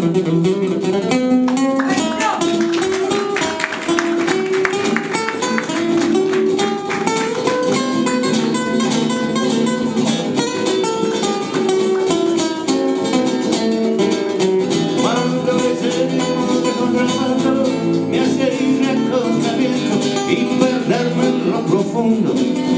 Mi hace ir a contamiento y perderme en lo profundo